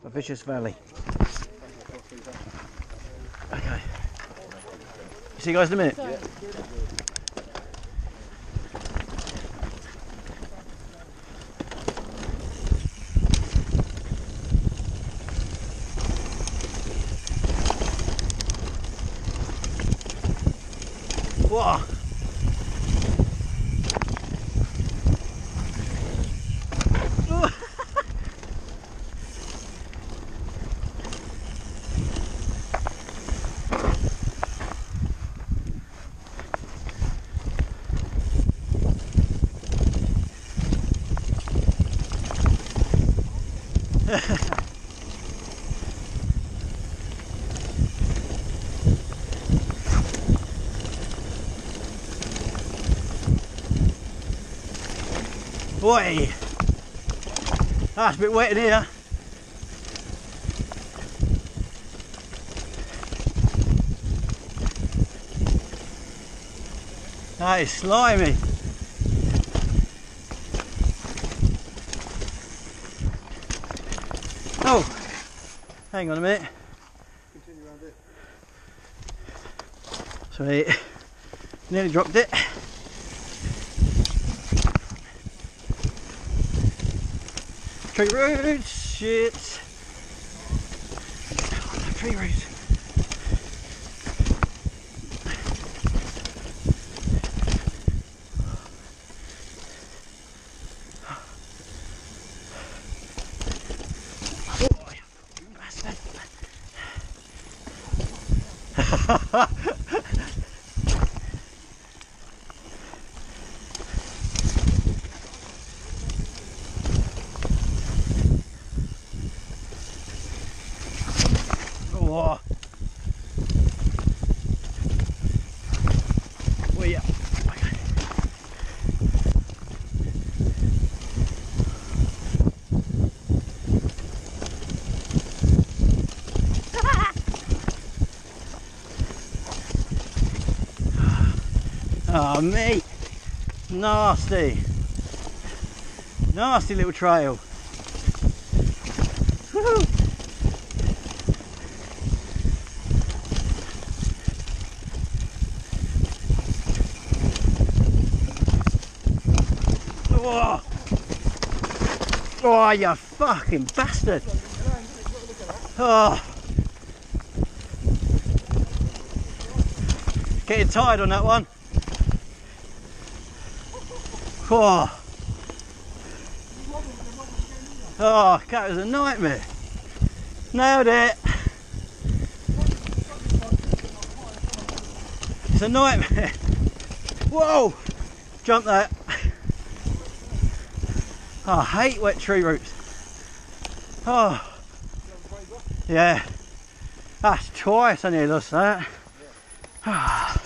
for Vicious Valley. Okay. See you guys in a minute. Yeah. Whoa. Boy, that's a bit wet in here. That is slimy. Oh, hang on a minute. Continue around it. Sweet. Nearly dropped it. Tree roots, shit. Oh, no, tree roots. Oh, you bastard. Oh. Well, yeah. Okay. Oh, mate. Nasty. Nasty little trail. Woo-hoo. Oh. Oh, you fucking bastard! Oh. Getting tired on that one. Oh. Oh, that was a nightmare. Nailed it. It's a nightmare. Whoa! Jump that. Oh, I hate wet tree roots. Oh, yeah. That's twice I nearly lost that.